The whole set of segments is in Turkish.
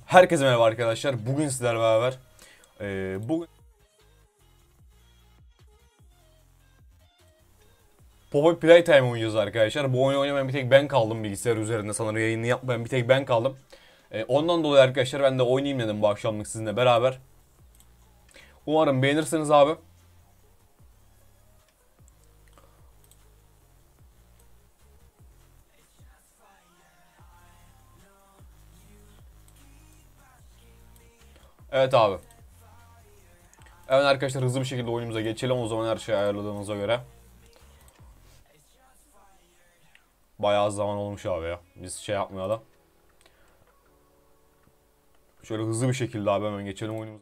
Herkese merhaba arkadaşlar. Bugün sizlerle beraber bugün Poppy Playtime oynayacağız arkadaşlar. Bu oyunu oynamayan bir tek ben kaldım bilgisayar üzerinde. Sanırım yayını yapmayan bir tek ben kaldım. Ondan dolayı arkadaşlar ben de oynayayım dedim bu akşamlık sizinle beraber. Umarım beğenirsiniz abi. Evet abi. Evet arkadaşlar hızlı bir şekilde oyunumuza geçelim o zaman her şeyi ayarladığımıza göre. Bayağı zaman olmuş abi ya. Biz şey yapmıyor da. Şöyle hızlı bir şekilde abi hemen geçelim oyunumuza.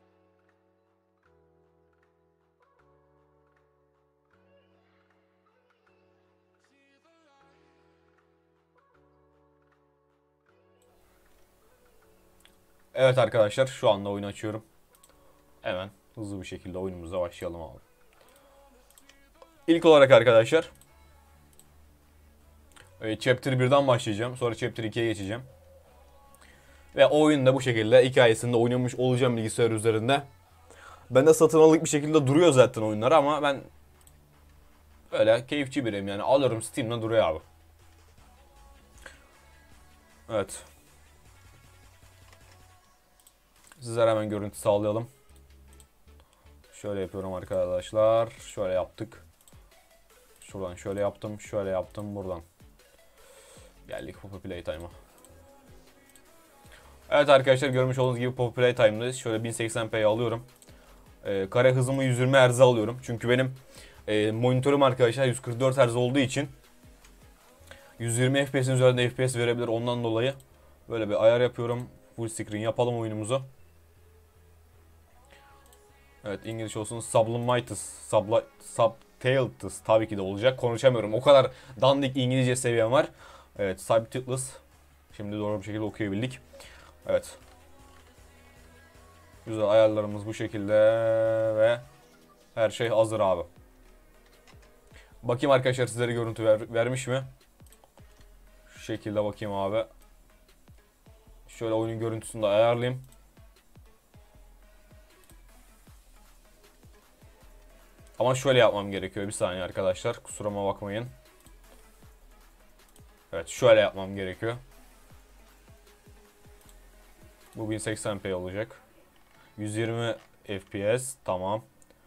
Evet arkadaşlar şu anda oyunu açıyorum. Hemen hızlı bir şekilde oyunumuza başlayalım abi. İlk olarak arkadaşlar Chapter 1'den başlayacağım. Sonra Chapter 2'ye geçeceğim. Ve o oyunda bu şekilde hikayesinde oynamış olacağım bilgisayar üzerinde. Ben de satın aldık bir şekilde duruyor zaten oyunlar ama ben öyle keyifçi biriyim yani alıyorum Steam'de duruyor abi. Evet. Sizlere hemen görüntü sağlayalım. Şöyle yapıyorum arkadaşlar. Şöyle yaptık. Şuradan şöyle yaptım. Şöyle yaptım buradan. Geldik Poppy Playtime'a. Evet arkadaşlar görmüş olduğunuz gibi Poppy Playtime'dayız. Şöyle 1080p'ye alıyorum. Kare hızımı 120 Hz'e alıyorum. Çünkü benim monitörüm arkadaşlar 144 Hz olduğu için 120 FPS'in üzerinde FPS verebilir. Ondan dolayı böyle bir ayar yapıyorum. Full screen yapalım oyunumuzu. Evet İngiliz olsun. Sublimatus, Subtitles tabii ki de olacak. Konuşamıyorum. O kadar dandik İngilizce seviyem var. Evet Subtitles. Şimdi doğru bir şekilde okuyabildik. Evet. Güzel ayarlarımız bu şekilde ve her şey hazır abi. Bakayım arkadaşlar sizlere görüntü vermiş mi? Şu şekilde bakayım abi. Şöyle oyunun görüntüsünü de ayarlayayım. Ama şöyle yapmam gerekiyor. Bir saniye arkadaşlar. Kusuruma bakmayın. Evet şöyle yapmam gerekiyor. Bu 1080p olacak. 120 FPS. Tamam.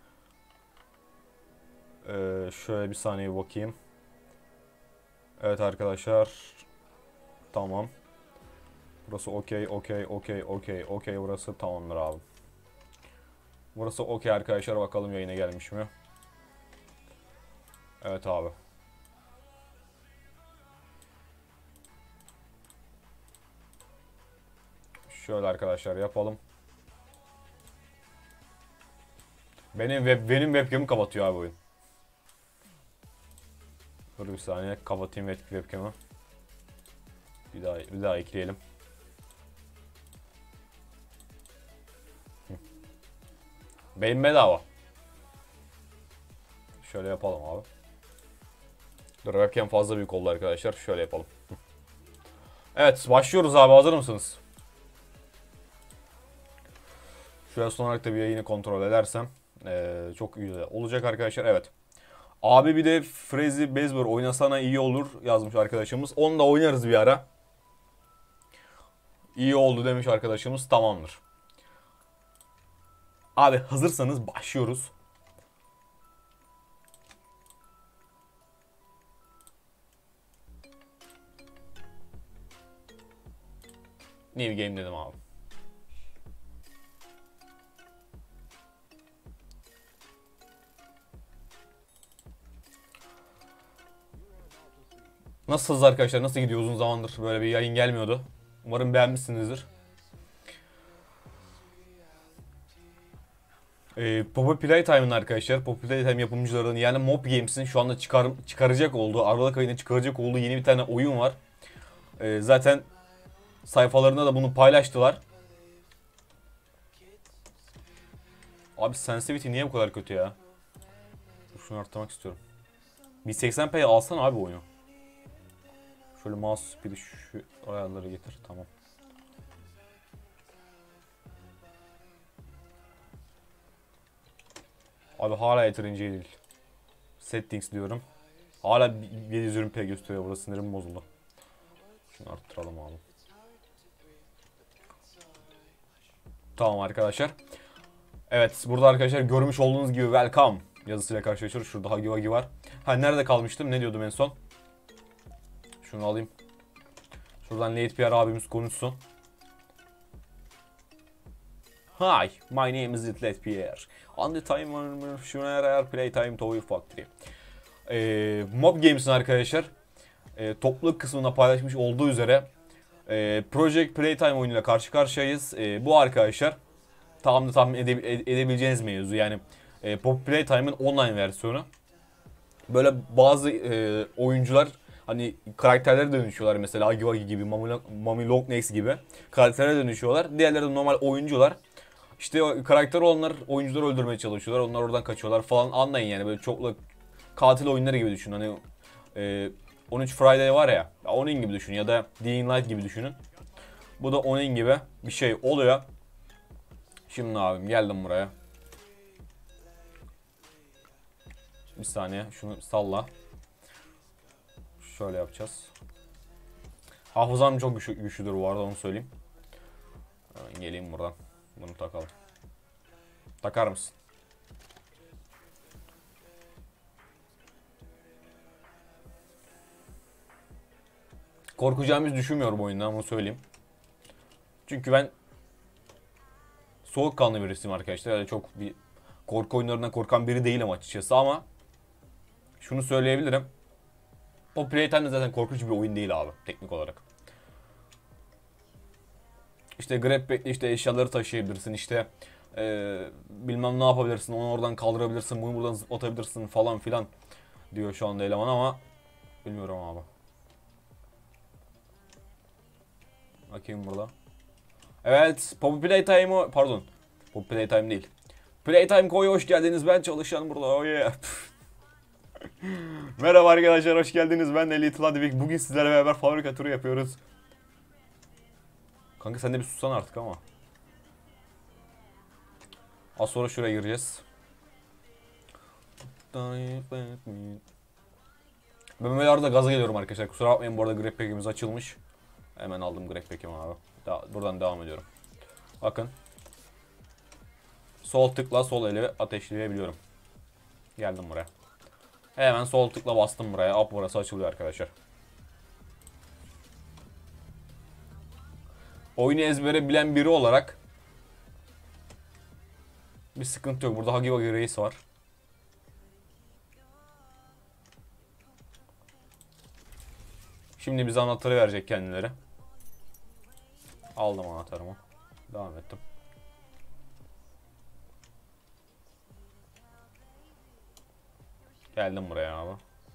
Şöyle bir saniye bakayım. Evet arkadaşlar. Tamam. Burası okey. Burası tamamdır abi. Burası okey arkadaşlar. Bakalım yayına gelmiş mi? Evet abi. Şöyle arkadaşlar yapalım. Benim webcam'ı kapatıyor abi oyun. Dur bir saniye kapatayım webcam'ı. Bir daha ekleyelim. Benim bedava. Şöyle yapalım abi. Dur webcam fazla büyük oldu arkadaşlar. Şöyle yapalım. Evet başlıyoruz abi, hazır mısınız? Şöyle son olarak da bir yayını kontrol edersem çok iyi olacak arkadaşlar. Evet. Abi bir de Crazy Baseball oynasana iyi olur yazmış arkadaşımız. Onu da oynarız bir ara. İyi oldu demiş arkadaşımız. Tamamdır. Abi hazırsanız başlıyoruz. New game dedim abi. Nasılsınız arkadaşlar? Nasıl gidiyor? Uzun zamandır böyle bir yayın gelmiyordu. Umarım beğenmişsinizdir. Poppy Playtime'ın arkadaşlar, Poppy Playtime yapımcılarının yani Mob Games'in şu anda çıkaracak olduğu, Aralık ayında çıkaracak olduğu yeni bir tane oyun var. Zaten sayfalarında da bunu paylaştılar. Abi sensitivity niye bu kadar kötü ya? Şunu arttırmak istiyorum. 1080p'ye alsana abi oyunu. Şöyle mouse speed'i şu ayarları getir, tamam. Abi hala yeterince değil. Settings diyorum. Hala 720p gösteriyor, burada sinirim bozuldu. Şunu arttıralım abi. Tamam arkadaşlar. Evet, burada arkadaşlar görmüş olduğunuz gibi welcome yazısıyla karşılaşıyoruz. Şurada Huggy Wuggy var. Ha, nerede kalmıştım? Ne diyordum en son? Şunu alayım. Şuradan Late PR abimiz konuşsun. Hi, my name is Late PR. On the time Schneider Playtime Toy Factory. Mob Games'in arkadaşlar topluluk kısmında paylaşmış olduğu üzere Project Playtime oyunuyla karşı karşıyayız. Bu arkadaşlar tahmin edebileceğiniz mevzu. Yani Pop Playtime'ın online versiyonu. Böyle bazı oyuncular hani karakterlere dönüşüyorlar, mesela Huggy Wuggy gibi, Mami Longlegs gibi karakterlere dönüşüyorlar. Diğerleri de normal oyuncular. İşte o karakter olanlar oyuncuları öldürmeye çalışıyorlar. Onlar oradan kaçıyorlar falan, anlayın yani, böyle çoklu katil oyunları gibi düşün. Hani 13 Friday var ya, onun gibi düşün, ya da Dying Light gibi düşünün. Bu da onun gibi bir şey oluyor. Şimdi abim geldim buraya. Bir saniye şunu salla. Şöyle yapacağız. Hafızam çok güçlüdür bu arada, onu söyleyeyim. Hemen geleyim buradan. Bunu takalım. Takar mısın? Korkacağımızı düşünmüyorum bu oyundan, bunu söyleyeyim. Çünkü ben soğukkanlı birisiyim arkadaşlar. Yani çok bir korku oyunlarından korkan biri değilim açıkçası, ama şunu söyleyebilirim. O Playtime de zaten korkunç bir oyun değil abi, teknik olarak. İşte grab pack'le işte eşyaları taşıyabilirsin, işte bilmem ne yapabilirsin, onu oradan kaldırabilirsin, bunu buradan zıplatabilirsin falan filan diyor şu anda eleman, ama bilmiyorum abi. Bakayım burada. Evet, Poppy Playtime'ı, pardon, Poppy Playtime değil. Playtime Koy'a hoş geldiniz, ben çalışan burada, oh yeah. Merhaba arkadaşlar, hoş geldiniz, ben Elite Ladivik. Bugün sizlerle beraber fabrika turu yapıyoruz. Kanka sen de bir sussan artık ama. Az sonra şuraya gireceğiz. Ben böyle arada gaza geliyorum arkadaşlar. Kusura bakmayın, bu arada grab pack'imiz açılmış. Hemen aldım grab pack'imi abi. Buradan devam ediyorum. Bakın. Sol tıkla sol eli ateşleyebiliyorum. Geldim buraya. Hemen sol tıkla bastım buraya. Hop, burası açılıyor arkadaşlar. Oyunu ezbere bilen biri olarak bir sıkıntı yok. Burada Huggy Wuggy Reis var. Şimdi bize anahtarı verecek kendileri. Aldım anahtarımı. Devam ettim. Geldim buraya abi.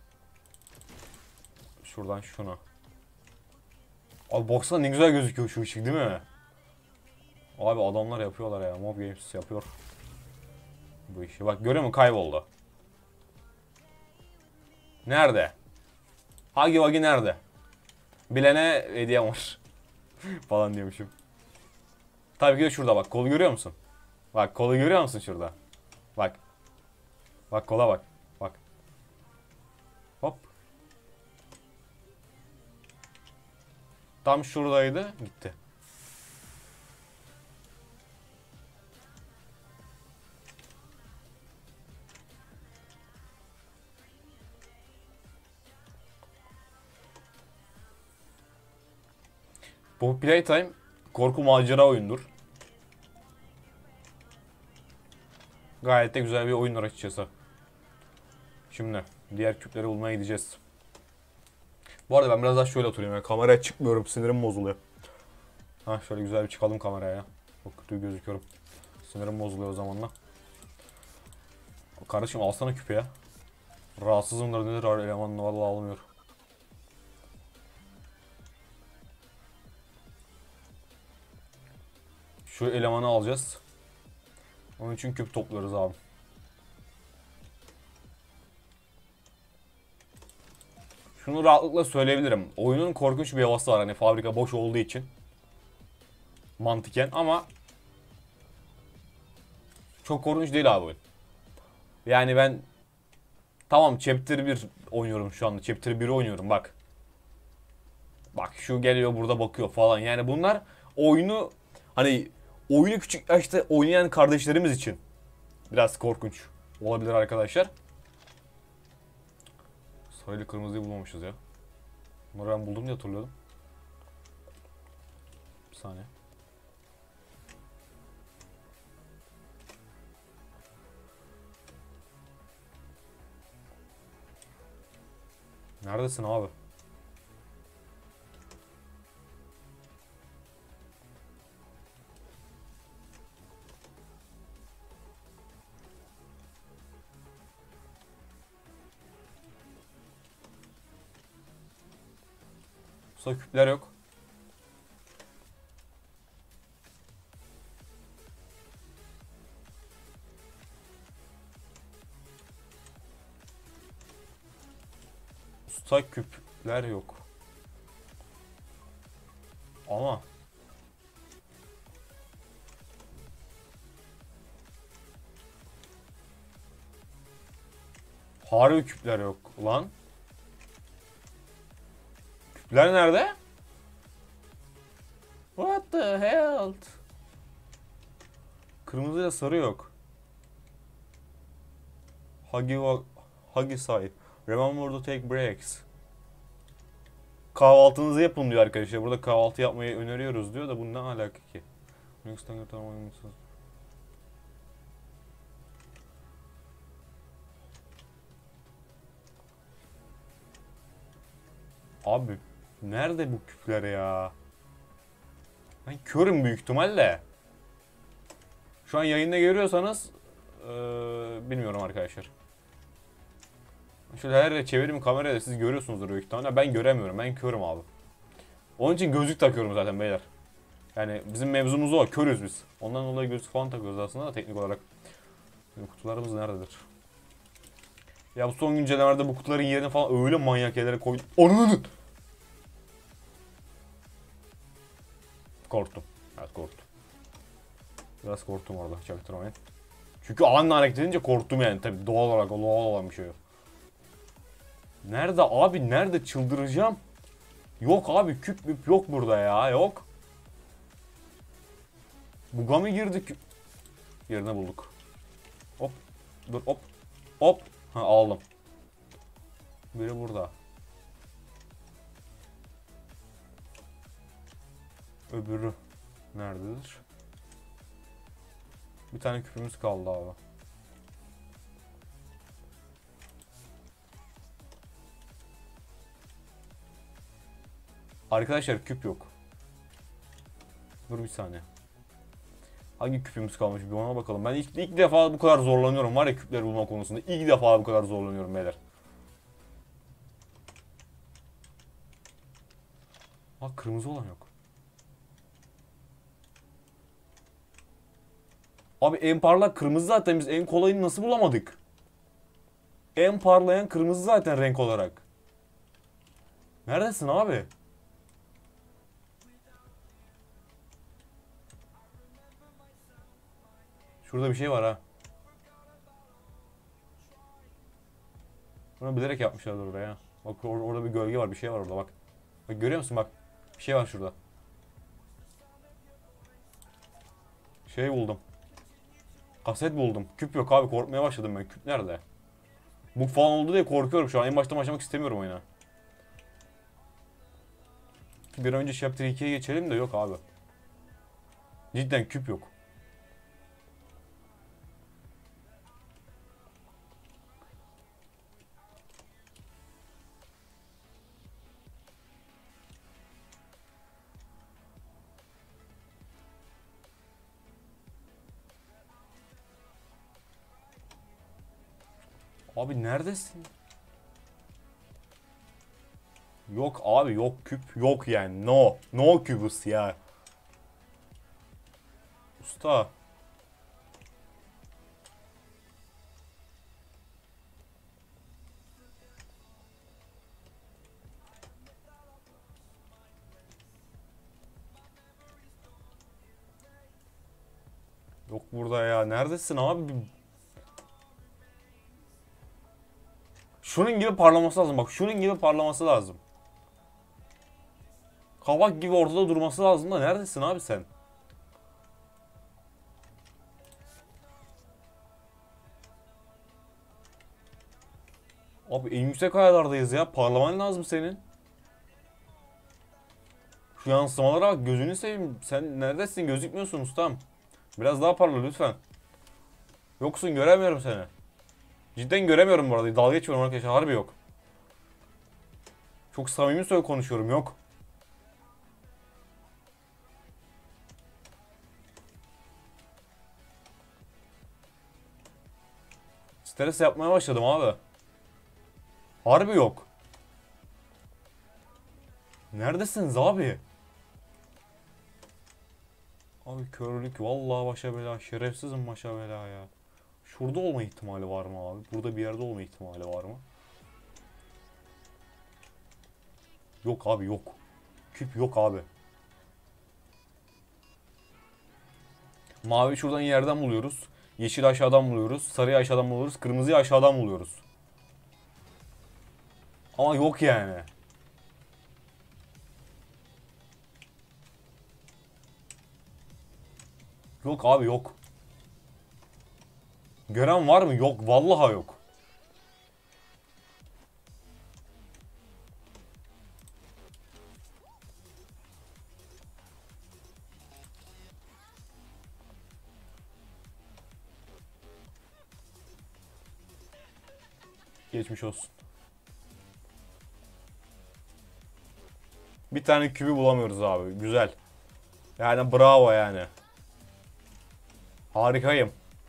Şuradan şunu. Abi baksana ne güzel gözüküyor şu ışık, değil mi? Abi adamlar yapıyorlar ya. Mob Games yapıyor bu işi. Bak, görüyor musun? Kayboldu. Nerede? Huggy Wuggy nerede? Bilene hediyem var. Falan diyormuşum. Tabii ki de şurada bak. Kolu görüyor musun? Bak, kolu görüyor musun şurada? Bak. Bak kola bak. Bak. Hop. Tam şuradaydı. Gitti. Bu Playtime korku macera oyundur. Gayet de güzel bir oyunlar açıkçası. Şimdi diğer küpleri bulmaya gideceğiz. Bu arada ben biraz daha şöyle oturayım. Yani kameraya çıkmıyorum, sinirim bozuluyor. Ha, şöyle güzel bir çıkalım kameraya ya. Çok kötü gözüküyorum. Sinirim bozuluyor o zamanla. Kardeşim alsana küpe ya. Rahatsızımdır nedir elemanını, vallahi almıyor. Şu elemanı alacağız. Onun için küp topluyoruz abi. Şunu rahatlıkla söyleyebilirim. Oyunun korkunç bir havası var, hani fabrika boş olduğu için. Mantıken, ama çok korkunç değil abi oyun. Yani ben tamam Chapter 1 oynuyorum şu anda. Chapter 1'i oynuyorum bak. Bak şu geliyor burada bakıyor falan. Yani bunlar oyunu hani oyunu küçük yaşta oynayan kardeşlerimiz için biraz korkunç olabilir arkadaşlar. Sarıyla kırmızıyı bulmamışız ya. Bunları ben buldum diye hatırlıyordum. Bir saniye. Neredesin abi? Usta küpler yok. Usta küpler yok. Ama harbi küpler yok lan. Küpler nerede? What the hell? Kırmızı ile sarı yok. Huggy say. Remember to take breaks. Kahvaltınızı yapın diyor arkadaşlar. Burada kahvaltı yapmayı öneriyoruz diyor da bu ne alaka ki? Abi nerede bu küpler ya? Ben körüm büyük ihtimalle. Şu an yayında görüyorsanız bilmiyorum arkadaşlar. Şöyle her yere çevireyim kamerayla siz görüyorsunuzdur büyük ihtimalle. Ben göremiyorum. Ben körüm abi. Onun için gözlük takıyorum zaten beyler. Yani bizim mevzumuz o. Körüz biz. Ondan dolayı gözlük falan takıyoruz aslında da teknik olarak. Bizim kutularımız nerededir? Ya bu son güncellemelerde bu kutuların yerini falan öyle manyak yerlere koydum. Onun. Korktum. Evet korktum. Biraz korktum orada çaktırmayın. Çünkü anla hareket edince korktum yani tabii doğal olarak doğal olan bir şey o. Nerede abi nerede çıldıracağım. Yok abi küp müp yok burada ya yok. Buga mı girdik? Yerine bulduk. Hop. Dur hop. Hop. Ha aldım. Biri burada. Öbürü nerededir? Bir tane küpümüz kaldı abi. Arkadaşlar küp yok. Dur bir saniye. Hangi küpümüz kalmış bir ona bakalım. Ben ilk defa bu kadar zorlanıyorum var ya küpleri bulma konusunda. İlk defa bu kadar zorlanıyorum beyler. Ha kırmızı olan yok. Abi en parlak kırmızı zaten biz en kolayını nasıl bulamadık? En parlayan kırmızı zaten renk olarak. Neredesin abi? Şurada bir şey var ha. Bunu bilerek yapmışlardır oraya. Bak orada bir gölge var bir şey var orada bak. Bak görüyor musun bak. Bir şey var şurada. Şey buldum. Kaset buldum. Küp yok abi korkmaya başladım ben. Küp nerede? Bug falan oldu diye korkuyorum şu an. En baştan başlamak istemiyorum oyuna. Bir önce Chapter 2'ye geçelim de yok abi. Cidden küp yok. Abi neredesin? Yok abi yok küp yok yani. No. No kübüs ya. Usta. Yok burada ya. Neredesin abi? Şunun gibi parlaması lazım. Bak şunun gibi parlaması lazım. Kavak gibi ortada durması lazım da neredesin abi sen? Abi en yüksek ayarlardayız ya. Parlaman lazım senin. Şu yansımalara bak, gözünü seveyim. Sen neredesin? Gözükmüyorsun ustam. Biraz daha parla lütfen. Yoksun, göremiyorum seni. Cidden göremiyorum bu arada. Dalga geçmiyorum arkadaşlar. Harbi yok. Çok samimi söyle konuşuyorum. Yok. Stres yapmaya başladım abi. Harbi yok. Neredesiniz abi? Abi körlük vallahi başa bela. Şerefsizim başa bela ya. Şurada olma ihtimali var mı abi? Burada bir yerde olma ihtimali var mı? Yok abi yok. Küp yok abi. Mavi şuradan yerden buluyoruz. Yeşil aşağıdan buluyoruz. Sarıyı aşağıdan buluyoruz. Kırmızıyı aşağıdan buluyoruz. Ama yok yani. Yok abi yok. Gören var mı? Yok. Vallahi yok. Geçmiş olsun. Bir tane kübü bulamıyoruz abi. Güzel. Yani bravo yani. Harikayım.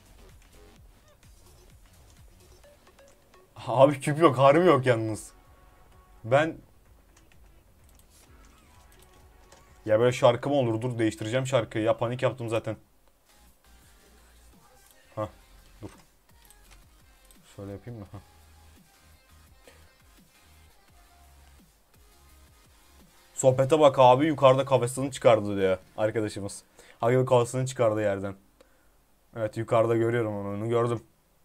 Abi küp yok. Harbi yok yalnız. Ben... Ya böyle şarkı mı olur? Dur değiştireceğim şarkıyı. Ya panik yaptım zaten. Hah. Dur. Şöyle yapayım mı? Hah. Sohbete bak abi, yukarıda kafasını çıkardı diyor arkadaşımız. Hayır, kafasını çıkardı yerden. Evet, yukarıda görüyorum onu gördüm.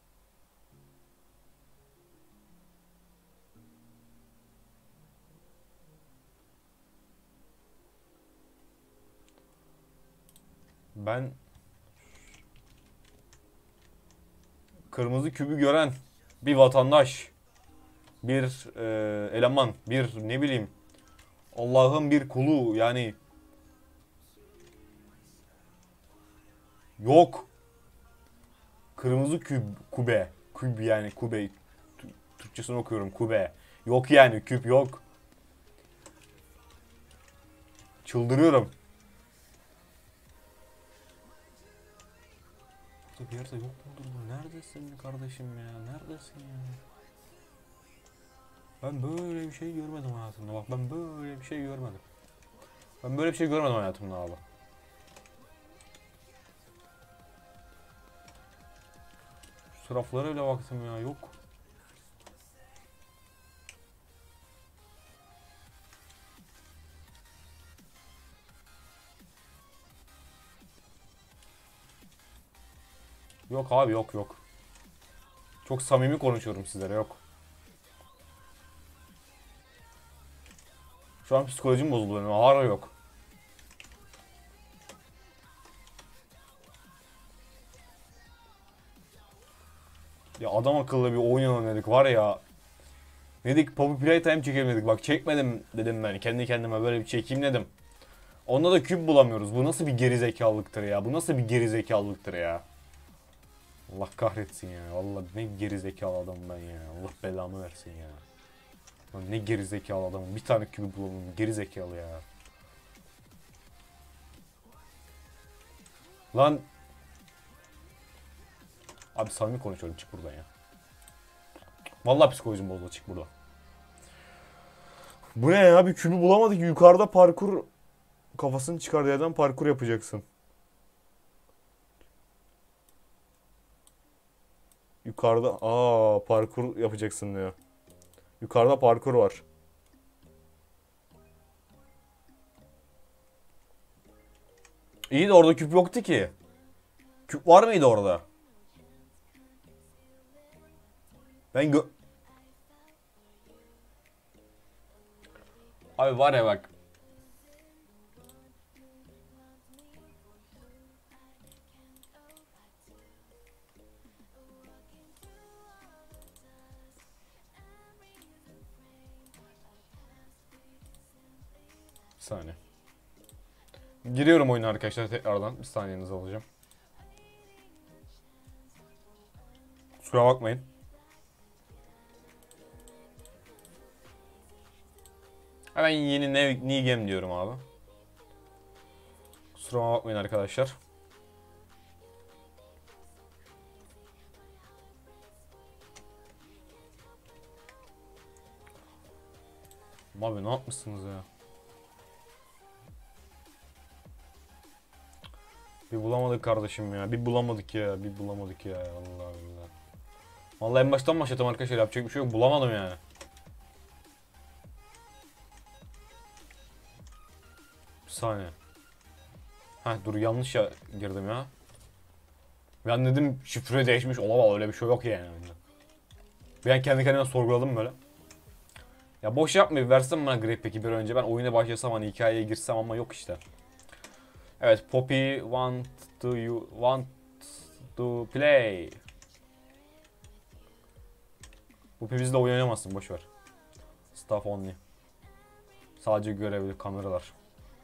Ben kırmızı kübü gören bir vatandaş, bir eleman, bir ne bileyim Allah'ın bir kulu yani yok. Kırmızı kube. Küp yani kube. Türkçesini okuyorum, kube. Yok yani, küp yok. Çıldırıyorum. Burada bir yerde yok mudur bu? Neredesin kardeşim ya? Neredesin ya? Ben böyle bir şey görmedim hayatımda. Bak ben böyle bir şey görmedim. Ben böyle bir şey görmedim hayatımda abi. Şu raflara bile baktım ya, yok. Yok abi yok yok. Çok samimi konuşuyorum sizlere, yok. Şu an psikolojim bozuldu benim. Ağır yok. Ya adam akıllı bir oyun oynadık var ya. Ne dedik, Poppy Playtime çekelim dedik. Bak çekmedim dedim ben. Kendi kendime böyle bir çekeyim dedim. Onda da küp bulamıyoruz. Bu nasıl bir gerizekalılıktır ya? Bu nasıl bir gerizekalılıktır ya? Allah kahretsin ya. Vallahi ne gerizekalı adamım ben ya. Allah belamı versin ya. Lan ne gerizekalı adamım. Bir tane kübü bulamıyorum. Gerizekalı ya. Lan. Abi samimi konuşuyorum. Çık buradan ya. Vallahi psikolojim bozuldu. Çık buradan. Bu ne ya? Bir kübü bulamadık. Yukarıda parkur, kafasını çıkardığı yerden parkur yapacaksın. Yukarıda parkur yapacaksın diyor. Yukarıda parkur var. İyi de orada küp yoktu ki. Küp var mıydı orada? Ben Abi var ya bak. Bir saniye. Giriyorum oyuna arkadaşlar tekrardan. Bir saniyenizi alacağım. Kusura bakmayın. Hemen yeni new game diyorum abi. Kusura bakmayın arkadaşlar. Abi ne yapmışsınız ya? Bir bulamadık kardeşim ya. Bir bulamadık ya. Bir bulamadık ya. Allah Allah. Vallahi en baştan başladım arkadaşlar. Yapacak bir şey yok. Bulamadım yani. Bir saniye. Heh dur yanlış ya girdim ya. Ben dedim şifre değişmiş olamaz öyle bir şey yok yani. Ben kendi kendime sorguladım böyle. Ya boş yapmayı versin bana Grab peki bir önce ben oyuna başlasam hani hikayeye girsem ama yok işte. Evet Poppy want to play. Poppy bizle oynayamazsın boş ver. Staff only. Sadece görevli kameralar.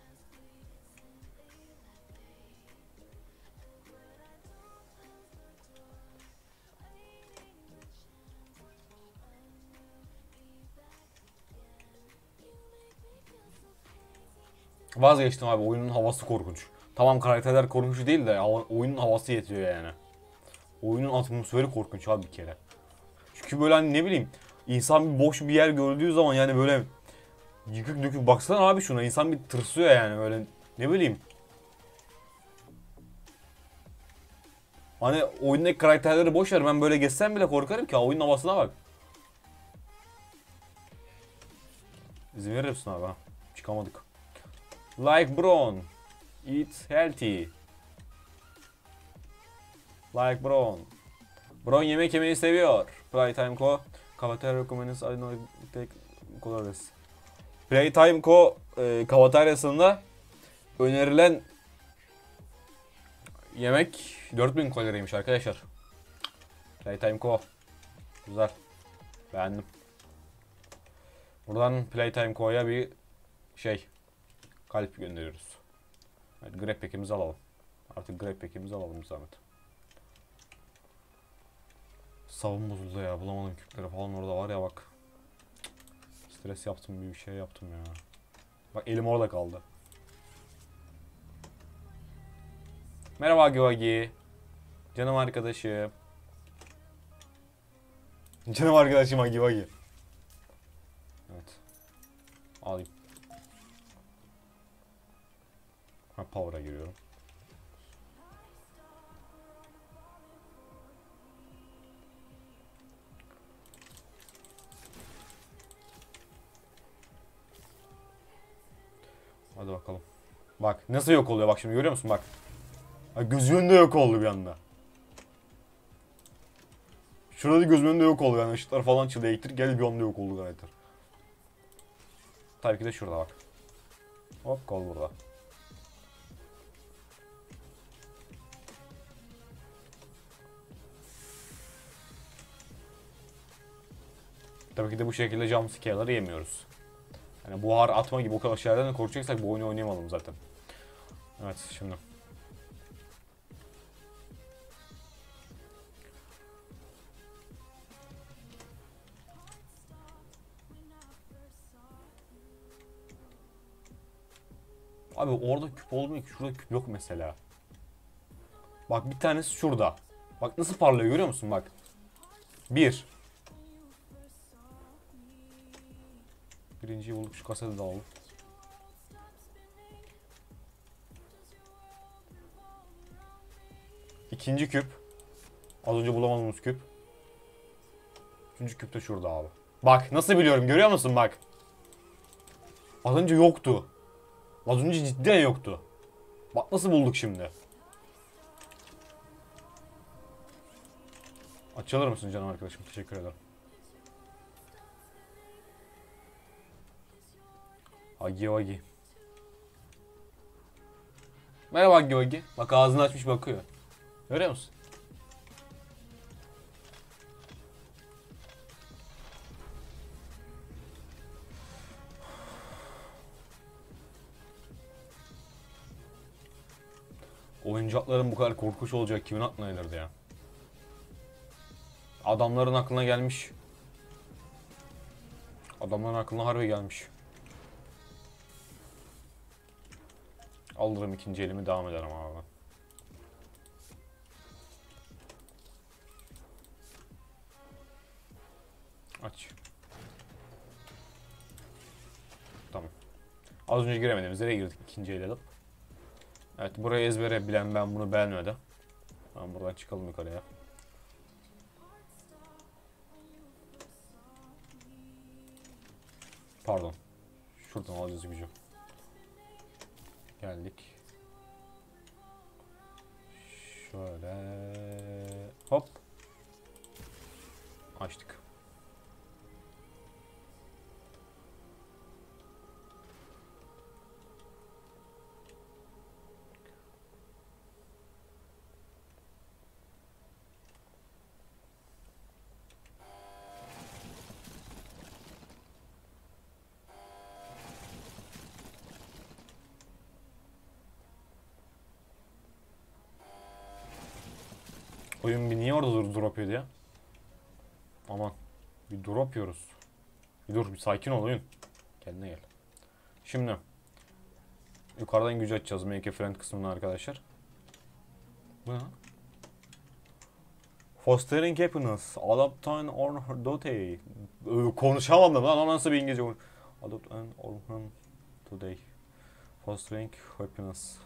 Vazgeçtim abi oyunun havası korkunç. Tamam karakterler korkunç değil de oyunun havası yetiyor yani. Oyunun atmosferi korkunç abi bir kere. Çünkü böyle hani ne bileyim insan bir boş bir yer gördüğü zaman yani böyle yıkık dökük baksana abi şuna insan bir tırsıyor yani böyle ne bileyim. Hani oyundaki karakterleri boş ver ben böyle geçsem bile korkarım ki oyunun havasına bak. İzin verir misin abi ha? Çıkamadık. Like Brown. Eat healthy. Like Brown. Brown yemek yemeyi seviyor. Playtime Co. Cafeteria recommends I know take colors. Playtime Co. Kafeteryasında önerilen yemek 4000 kaloriymiş arkadaşlar. Playtime Co. Güzel. Beğendim. Buradan Playtime Co'ya bir kalp gönderiyoruz. Evet, Grab pack'imizi alalım. Artık Grab pack'imizi alalım bir zahmet. Savun bozuldu ya. Bulamadım küpleri falan orada var ya bak. Stres yaptım bir şey yaptım ya. Bak elim orada kaldı. Merhaba Agivagi. Canım arkadaşım. Canım arkadaşım Agivagi. Evet. Alayım. Ha power'a giriyorum. Hadi bakalım. Bak nasıl yok oluyor bak şimdi görüyor musun bak. Gözümün önünde yok oldu bir anda. Şurada gözümün önünde yok oldu yani ışıklar falan çıktı elektrik geldi bir anda yok oldu gayet. Tabii ki de şurada bak. Hop kol burada. Tabii ki de bu şekilde jumpscare'ları yemiyoruz. Yani buhar atma gibi o kadar şeylerden de korkacaksak bu oyunu oynayamalım zaten. Evet şimdi. Abi orada küp olmuyor ki şurada küp yok mesela. Bak bir tanesi şurada. Bak nasıl parlıyor görüyor musun bak. Birinciyi bulduk şu kaseti de alalım. İkinci küp. Az önce bulamadığımız küp. Üçüncü küp de şurada abi. Bak nasıl biliyorum görüyor musun bak. Az önce yoktu. Az önce cidden yoktu. Bak nasıl bulduk şimdi. Açılır mısın canım arkadaşım? Teşekkür ederim. Hagi Vagi. Merhaba Hagi Vagi. Bak ağzını açmış bakıyor. Görüyor musun? Oyuncakların bu kadar korkunç olacak kimin aklına gelirdi ya? Adamların aklına gelmiş. Adamların aklına harbi gelmiş. Alırım ikinci elimi, devam ederim abi. Aç. Tamam. Az önce giremediğimiz yere girdik, ikinci el alıp. Evet, burayı ezbere bilen ben bunu beğenmedim. Tamam, buradan çıkalım yukarıya. Pardon. Şuradan alacağız gücü. Geldik. Şöyle. Hop. Açtık. Oyun bir niye orada drop yiyordu ya? Aman. Bir drop yiyoruz. Bir dur, bir sakin ol oyun. Kendine gel. Şimdi yukarıdan gücü açacağız Make a Friend kısmına arkadaşlar. Bu ne? Fostering happiness, adopt an orphan today. Konuşamam da lan, nasıl bir İngilizce? Adopt an orphan today. Fostering happiness.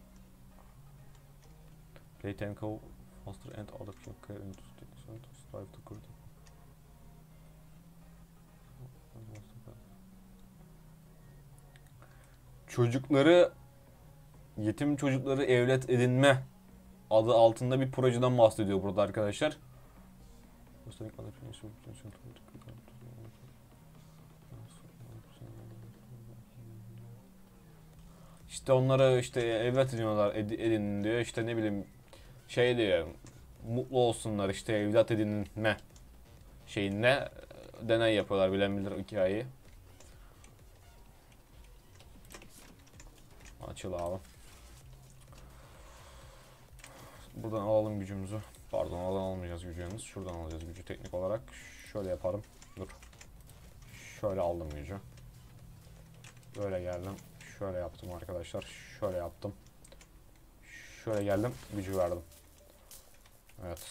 Play Tenko, foster and adopt your care into strive to create. Çocukları, yetim çocukları evlat edinme adı altında bir projeden bahsediyor burada arkadaşlar. İşte onları işte evlat ediniyorlar, edinin diyor. İşte ne bileyim şey diyor, mutlu olsunlar işte evlat edinme şeyinde deney yapıyorlar, bilen bilir hikayeyi. Açıl abi. Buradan alalım gücümüzü. Pardon, oradan almayacağız gücümüzü. Şuradan alacağız gücü teknik olarak. Şöyle yaparım. Dur. Şöyle aldım gücü. Böyle geldim. Şöyle yaptım arkadaşlar. Şöyle yaptım. Şöyle geldim. Gücü verdim. Evet.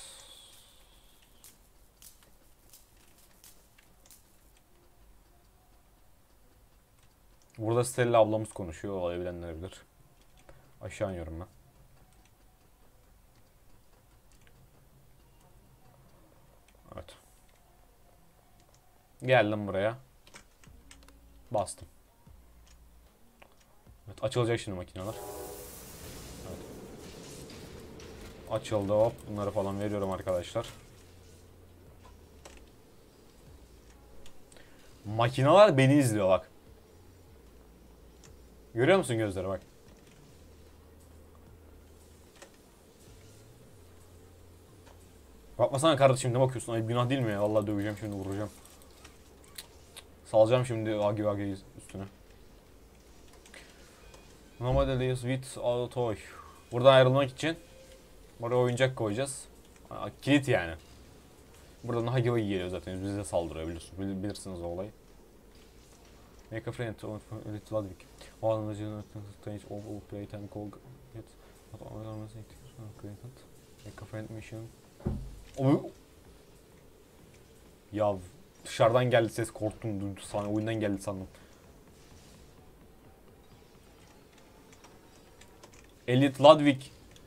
Burada Stella ablamız konuşuyor. Olayı bilenler bilir. Aşağı iniyorum ben. Evet. Geldim buraya. Bastım. Evet, açılacak şimdi makineler. Evet. Açıldı, hop. Bunları falan veriyorum arkadaşlar. Makineler beni izliyor bak. Görüyor musun gözleri bak. Bakmasana kardeşim, ne bakıyorsun? Ay günah değil mi ya? Vallahi döveceğim şimdi, vuracağım. Salacağım şimdi Agi Agi üstüne. Normalde use with a toy. Buradan ayrılmak için buraya oyuncak koyacağız. Kilit yani. Buradan Hagi Vagi geliyor zaten. Bize saldırıyor, bilirsiniz o olayı. Make a friend of Little Ludwig. One of the stage of all playtime called it. Make a friend mission. Ya dışarıdan geldi ses, korktum, duydu sana, oyundan geldi sandım. Elite Ludwig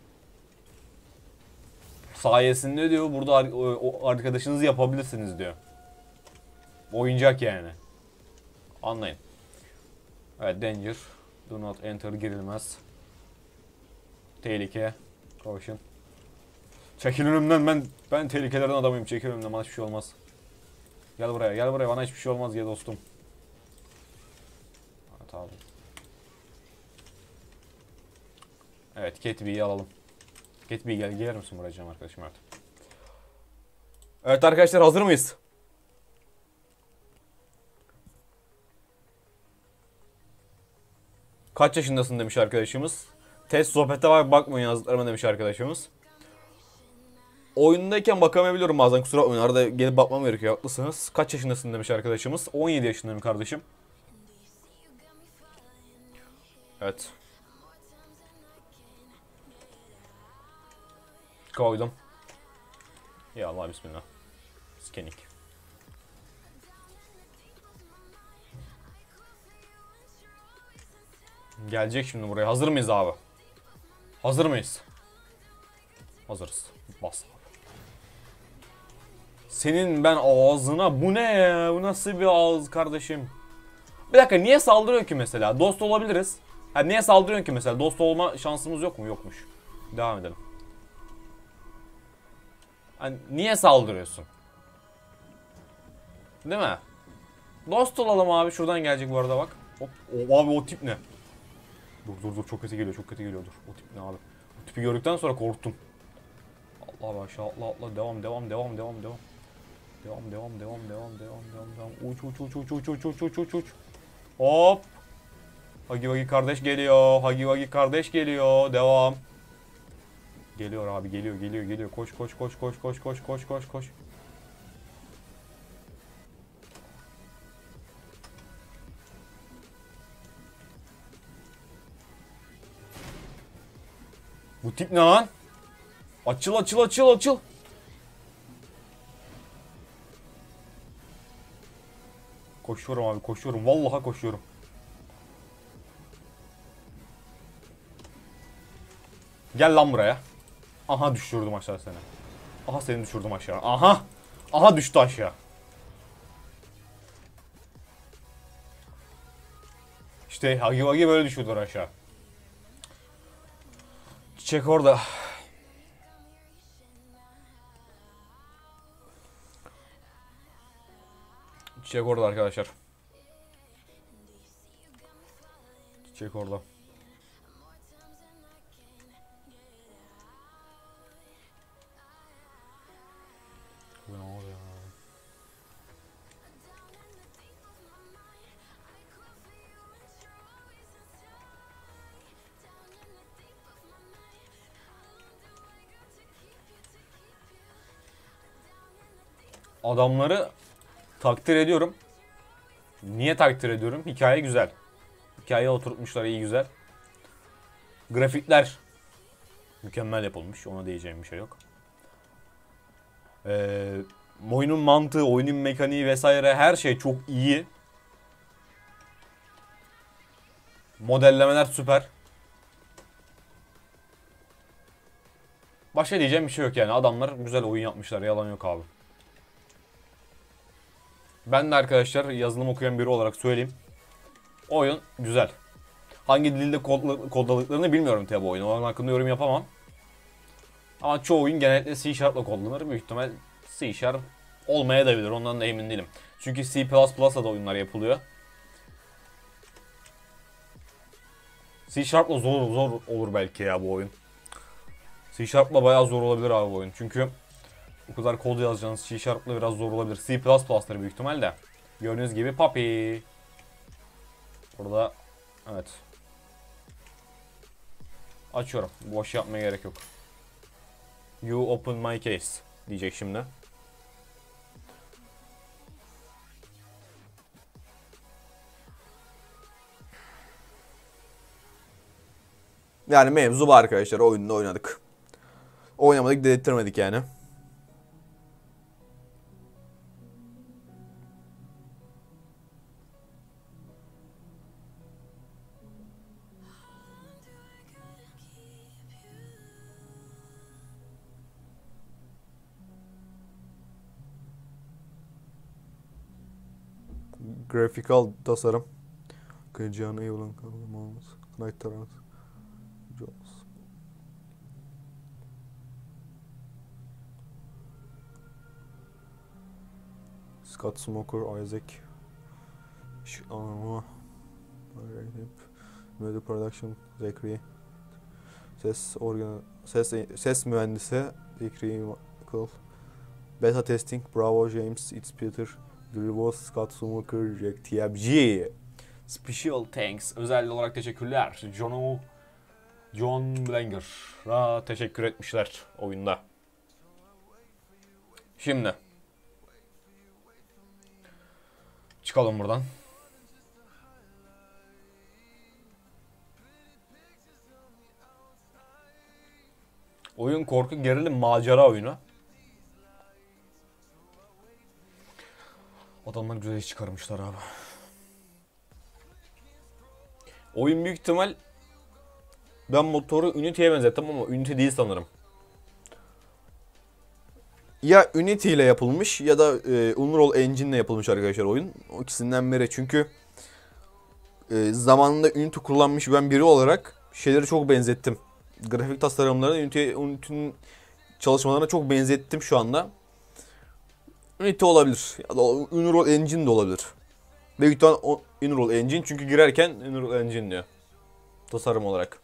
sayesinde diyor burada o arkadaşınızı yapabilirsiniz diyor. Oyuncak yani. Anlayın. Evet, danger. Do not enter, girilmez. Tehlike. Caution. Çekil önümden, ben tehlikelerin adamıyım. Çekil önümden, bana hiçbir şey olmaz. Gel buraya, bana hiçbir şey olmaz ya dostum. Evet abi. Evet, Cat alalım. Cat gelir misin buraya canım arkadaşım, evet. Evet arkadaşlar, hazır mıyız? Kaç yaşındasın demiş arkadaşımız. Test sohbete var, bakmayın yazdıklarıma demiş arkadaşımız. Oyundayken bakamayabiliyorum bazen, kusura bakmayın. Arada gelip bakmam gerekiyor, haklısınız. Kaç yaşındasın demiş arkadaşımız. 17 yaşındayım kardeşim. Evet. Koydum. Ya Allah bismillah. Scanning. Gelecek şimdi buraya. Hazır mıyız abi? Hazır mıyız? Hazırız. Bas abi. Senin ben ağzına, bu ne ya? Bu nasıl bir ağız kardeşim? Bir dakika, niye saldırıyor ki mesela? Dost olabiliriz. Ha, niye saldırıyorsun ki mesela? Dost olma şansımız yok mu? Yokmuş. Devam edelim. Hani niye saldırıyorsun? Değil mi? Dost olalım abi. Şuradan gelecek bu arada bak. Hop. O, abi o tip ne? Dur çok kötü geliyor, çok kötü geliyor, dur. O tip ne abi? O tipi gördükten sonra korktum. Allah aşağı, atla devam. Devam. Uç. Hop. Hagi Vagi kardeş geliyor. Hagi Vagi kardeş geliyor. Devam. Geliyor abi, geliyor. Koş. Bu tip ne lan? Açıl. Koşuyorum abi, koşuyorum. Vallahi koşuyorum. Gel lan buraya. Aha, düşürdüm aşağı seni. Aha, seni düşürdüm aşağı. Aha düştü aşağı. İşte Hagi Vagi böyle düşüyordur aşağı. Çiçek orada. Çiçek orada arkadaşlar. Çiçek orada. Ne oluyor? Adamları takdir ediyorum. Niye takdir ediyorum? Hikaye güzel. Hikaye oturtmuşlar, iyi güzel. Grafikler mükemmel yapılmış. Ona diyeceğim bir şey yok. Oyunun mantığı, oyunun mekaniği vesaire her şey çok iyi. Modellemeler süper. Başka diyeceğim bir şey yok yani. Adamlar güzel oyun yapmışlar. Yalan yok abi. Ben de arkadaşlar yazılım okuyan biri olarak söyleyeyim. Oyun güzel. Hangi dilde kodladıklarını bilmiyorum tabi oyunu. Onun hakkında yorum yapamam. Ama çoğu oyun genellikle C Sharp'la kodlanır. Büyük ihtimal C Sharp olmaya da bilir. Ondan da emin değilim. Çünkü C++'la da oyunlar yapılıyor. C Sharp'la zor olur belki ya bu oyun. C Sharp'la bayağı zor olabilir abi bu oyun. Çünkü o kadar kod yazacağınız C Sharp'la biraz zor olabilir. C++'ları büyük ihtimalle. Gördüğünüz gibi Papi. Burada evet. Açıyorum. Boş yapmaya gerek yok. You open my case diyecek şimdi. Yani mevzu var arkadaşlar. Oyunda oynadık. Oynamadık, dedirtmedik yani. Grafikal tasarım. Kıracağına iyi olan kalmamız. Knight Tarant. Jones. Scott Smoker, Isaac. Anama. Media Production, Zachary. Ses mühendisi Ekrem Kıl. Beta testing Bravo James It's Peter Drivos Scott Schumacher Jack TMG. Special thanks. Özel olarak teşekkürler. John Blanger'a teşekkür etmişler oyunda. Şimdi çıkalım buradan. Oyun korku, gerilim, macera oyunu. Adamlar güzel iş çıkarmışlar abi. Oyun büyük ihtimal, ben motoru Unity'ye benzettim ama Unity değil sanırım. Ya Unity ile yapılmış ya da Unreal Engine ile yapılmış arkadaşlar oyun. O ikisinden biri, çünkü zamanında Unity kullanmış ben biri olarak şeyleri çok benzettim. Grafik tasarımlarını Unity'nin çalışmalarına çok benzettim şu anda. Unity olabilir ya da Unreal Engine de olabilir. Büyük ihtimal Unreal Engine, çünkü girerken Unreal Engine diyor. Tasarım olarak.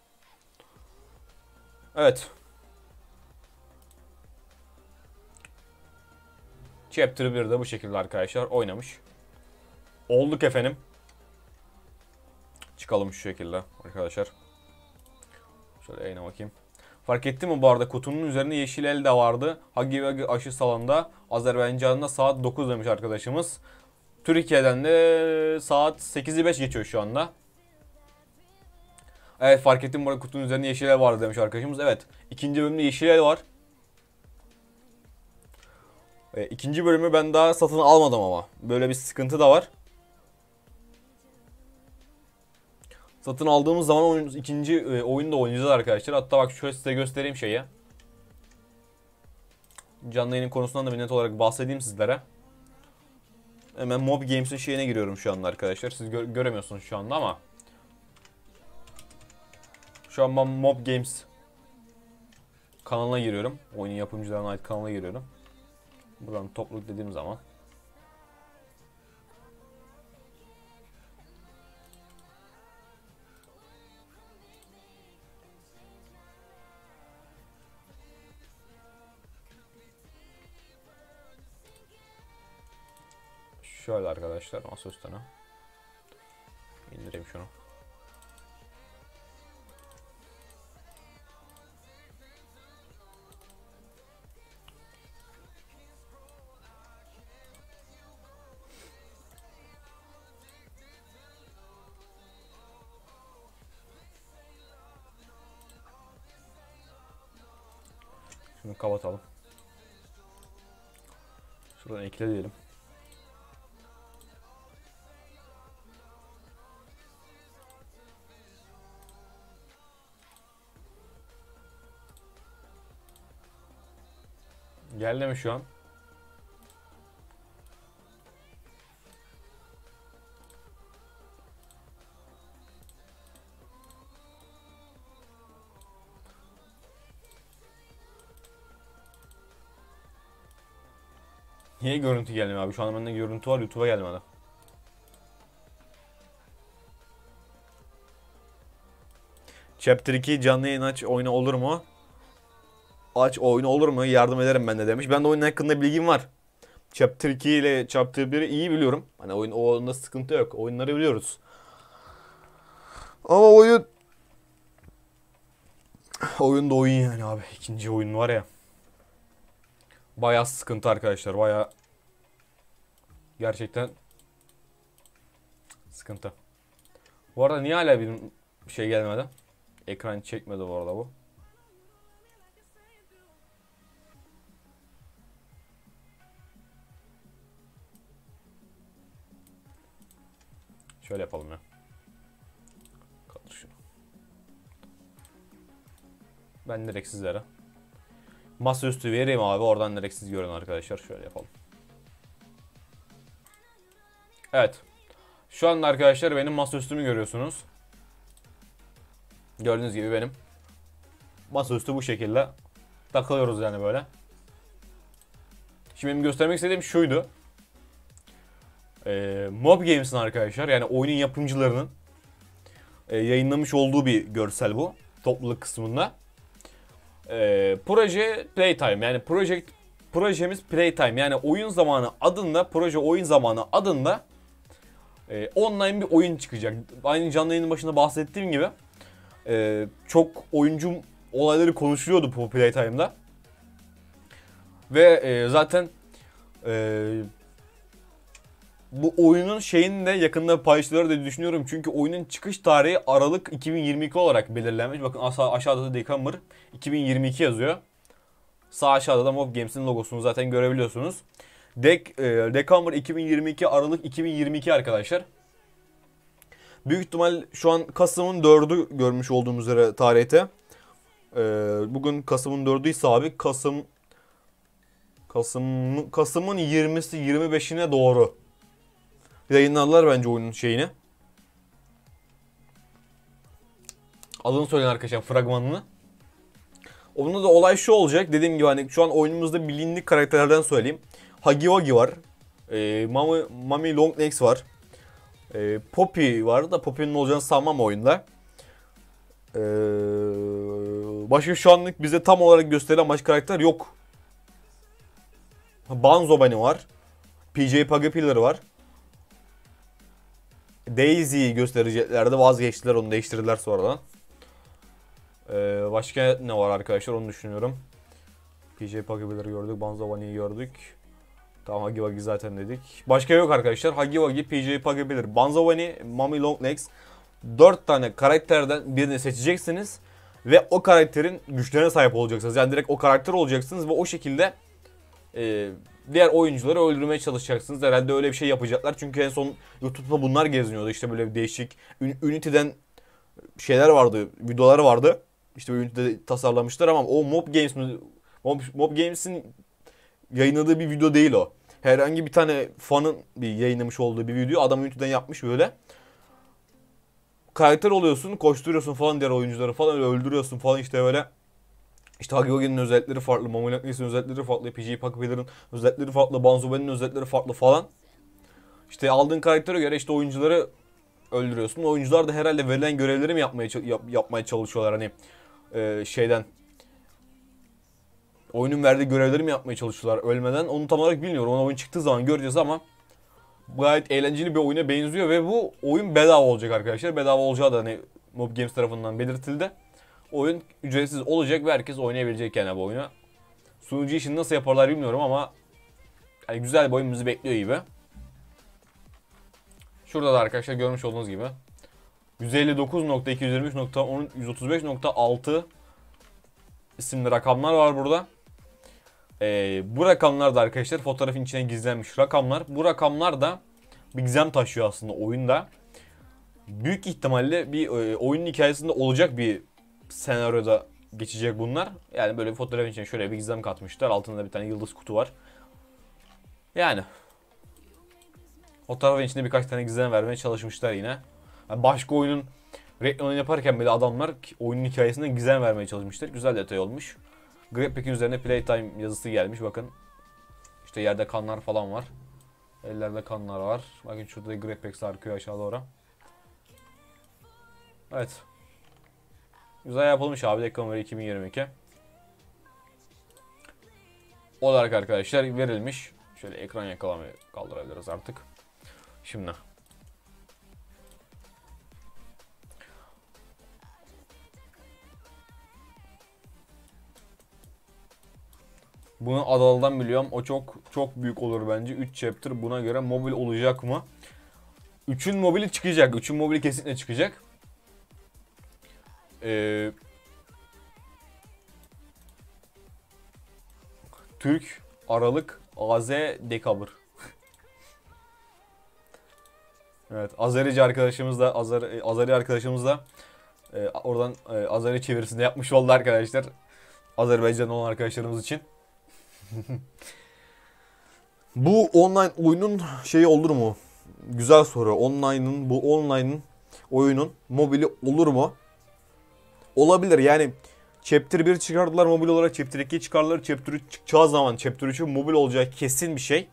Evet. Chapter 1 de bu şekilde arkadaşlar oynamış olduk efendim. Çıkalım şu şekilde arkadaşlar. Şöyle yayına bakayım. Fark ettin mi bu arada, kutunun üzerinde yeşil el de vardı. Hagi Vagi aşı salonda Azerbaycan'da saat 9 demiş arkadaşımız. Türkiye'den de saat 8'i 5 geçiyor şu anda. Evet, fark ettim bu arada, kutunun üzerinde yeşil el vardı demiş arkadaşımız. Evet, ikinci bölümde yeşil el var. İkinci bölümü ben daha satın almadım ama. Böyle bir sıkıntı da var. Satın aldığımız zaman ikinci oyunu da oynayacağız arkadaşlar. Hatta bak şöyle size göstereyim şeyi. Canlı yayının konusundan da bir net olarak bahsedeyim sizlere. Hemen Mob Games'in şeyine giriyorum şu anda arkadaşlar. Siz göremiyorsunuz şu anda ama. Şu an ben Mob Games kanalına giriyorum. Oyunun yapımcılarına ait kanalına giriyorum. Buradan topluluk dediğim zaman. Şöyle arkadaşlar, masaüstüne indireyim şunu. Şunu kapatalım. Şuradan ekle diyelim. Geldi mi şu an? Niye görüntü gelmiyor abi? Şu an bende görüntü var, YouTube'a gelmedi. Chapter 2 canlı yayın aç oyunu olur mu? Aç oyunu olur mu? Yardım ederim ben de demiş. Ben de oyunun hakkında bilgim var. Chapter 2 ile Chapter 1'i iyi biliyorum. Hani o oyunda sıkıntı yok. Oyunları biliyoruz. Ama oyun da oyun yani abi. İkinci oyun var ya. Bayağı sıkıntı arkadaşlar. Bayağı gerçekten sıkıntı. Bu arada niye hala bir şey gelmedi? Ekran çekmedi bu arada bu. Şöyle yapalım ya. Kaldır şunu. Ben direkt sizlere masaüstü vereyim abi. Oradan direkt siz görün arkadaşlar. Şöyle yapalım. Evet. Şu anda arkadaşlar benim masaüstümü görüyorsunuz. Gördüğünüz gibi benim masaüstü bu şekilde takılıyoruz yani böyle. Şimdi benim göstermek istediğim şuydu. Mob Games'in arkadaşlar, yani oyunun yapımcılarının yayınlamış olduğu bir görsel bu. Topluluk kısmında. Proje Playtime, yani projemiz Playtime, yani oyun zamanı adında, proje oyun zamanı adında online bir oyun çıkacak. Aynı canlı yayının başında bahsettiğim gibi çok oyuncu olayları konuşuluyordu bu Playtime'da. Ve zaten bu oyunun şeyini de yakında paylaşılır diye düşünüyorum. Çünkü oyunun çıkış tarihi Aralık 2022 olarak belirlenmiş. Bakın aşağıda da Decamer 2022 yazıyor. Sağ aşağıda da Mob Games'in logosunu zaten görebiliyorsunuz. Decamer 2022, Aralık 2022 arkadaşlar. Büyük ihtimal şu an Kasım'ın 4'ü görmüş olduğumuz üzere tarihte. Bugün Kasım'ın 4'ü ise abi Kasım'ın 20'si 25'ine doğru yayınlarlar bence oyunun şeyini. Adını söyleyin arkadaşlar, fragmanını. Onda da olay şu olacak. Dediğim gibi hani şu an oyunumuzda bilindik karakterlerden söyleyeyim. Huggy Wuggy var. Mami Longlegs var. Poppy var da Poppy'nin olacağını sanmam oyunda. Başka şu anlık bize tam olarak gösterilen başka karakter yok. Banzo Bunny var. PJ Pugapillar var. Daisy'yi göstereceklerdi, vazgeçtiler, onu değiştirdiler sonradan. Başka ne var arkadaşlar, onu düşünüyorum. PJ Pugapillar'ı gördük, Banzo Bunny'yi gördük. Tamam, Huggy Wuggy zaten dedik. Başka yok arkadaşlar. Huggy Wuggy, PJ Pugapillar, Banzo Bunny, Mami Longlegs. 4 tane karakterden birini seçeceksiniz. Ve o karakterin güçlerine sahip olacaksınız. Yani direkt o karakter olacaksınız ve o şekilde diğer oyuncuları öldürmeye çalışacaksınız. Herhalde öyle bir şey yapacaklar. Çünkü en son YouTube'da bunlar geziniyordu. İşte böyle bir değişik Unity'den şeyler vardı, videolar vardı. İşte Unity'de tasarlamışlar ama o Mob Games'in yayınladığı bir video değil o. Herhangi bir tane fanın bir yayınlamış olduğu bir video. Adam Unity'den yapmış böyle. Karakter oluyorsun, koşturuyorsun falan, diğer oyuncuları falan öyle öldürüyorsun falan işte böyle. İşte Huggy Wuggy'nin özellikleri farklı, Mami Longlegs'in özellikleri farklı, PJ Pugapillar'ın özellikleri farklı, Banzo Bunny'nin özellikleri farklı falan. İşte aldığın karaktere göre işte oyuncuları öldürüyorsun. Oyuncular da herhalde verilen görevleri mi yapmaya çalışıyorlar hani şeyden. Oyunun verdiği görevleri mi yapmaya çalışıyorlar ölmeden, onu tam olarak bilmiyorum. Ona oyun çıktığı zaman göreceğiz ama gayet eğlenceli bir oyuna benziyor ve bu oyun bedava olacak arkadaşlar. Bedava olacağı da hani Mob Games tarafından belirtildi. Oyun ücretsiz olacak ve herkes oynayabilecek yani bu oyunu. Sunucu işini nasıl yaparlar bilmiyorum ama yani güzel bir oyun bizi bekliyor gibi. Şurada da arkadaşlar görmüş olduğunuz gibi 159.223.135.6 isimli rakamlar var burada. Bu rakamlar da arkadaşlar fotoğrafın içine gizlenmiş rakamlar. Bu rakamlar da bir gizem taşıyor aslında oyunda. Büyük ihtimalle bir oyunun hikayesinde olacak bir senaryoda geçecek bunlar. Yani böyle bir fotoğrafın içine şöyle bir gizem katmışlar. Altında bir tane yıldız kutu var. Yani fotoğrafın içinde birkaç tane gizem vermeye çalışmışlar yine. Yani başka oyunun reklamını yaparken bile adamlar oyunun hikayesinden gizem vermeye çalışmışlar. Güzel detay olmuş. Grabpack'in üzerine Playtime yazısı gelmiş bakın. İşte yerde kanlar falan var. Ellerde kanlar var. Bakın şurada Grabpack sarkıyor aşağı doğru. Evet. Güzel yapılmış abi, Decamer 2022. Olarak arkadaşlar verilmiş. Şöyle ekran yakalamayı kaldırabiliriz artık. Şimdi. Bunu Adalı'dan biliyorum. O çok büyük olur bence. 3 chapter buna göre mobil olacak mı? 3'ün mobili çıkacak. 3'ün mobili kesinlikle çıkacak. Türk, Aralık, AZ, Decamer. Evet, Azerici arkadaşımız da Azeri arkadaşımız da oradan Azeri çevirisinde yapmış oldu arkadaşlar. Azerbaycan'da olan arkadaşlarımız için. Bu online oyunun şeyi olur mu? Güzel soru. Bu online'ın oyunun mobili olur mu? Olabilir. Yani Chapter 1 çıkardılar mobil olarak, Chapter 2 çıkardılar. Chapter 3 çıkacağı zaman Chapter 3'ün mobil olacağı kesin bir şey.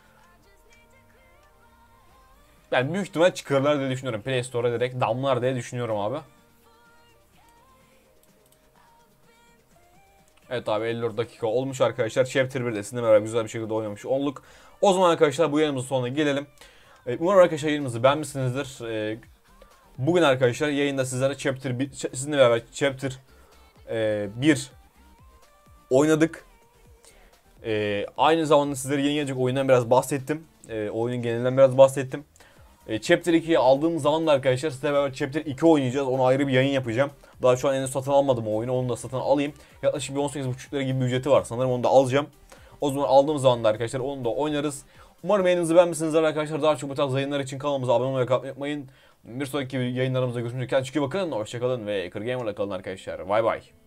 Yani büyük ihtimal çıkarırlar diye düşünüyorum. Play Store'a direkt damlar diye düşünüyorum abi. Evet abi 54 dakika olmuş arkadaşlar. Chapter 1'de sizinle beraber güzel bir şekilde oynamış olduk. O zaman arkadaşlar bu yayınımızın sonuna gelelim. Umarım arkadaşlar yayınımızı beğenmişsinizdir. Bugün arkadaşlar yayında sizlere sizinle beraber Chapter 1 oynadık. Aynı zamanda sizlere yeni gelecek oyundan biraz bahsettim. Oyunun genelinden biraz bahsettim. Chapter 2'yi aldığım zaman da arkadaşlar sizle beraber Chapter 2 oynayacağız. Onu ayrı bir yayın yapacağım. Daha şu an henüz satın almadım o oyunu. Onu da satın alayım. Yaklaşık bir 18,5 lira gibi bir ücreti var. Sanırım onu da alacağım. O zaman aldığım zaman da arkadaşlar onu da oynarız. Umarım yayınınızı beğenmişsinizdir arkadaşlar. Daha çok bu tarz yayınlar için kanalımıza abone olmayı unutmayın. Bir sonraki yayınlarımızda görüşmek üzere. Kendinize çok iyi bakın. Hoşçakalın ve Gamer'la kalın arkadaşlar. Bay bay.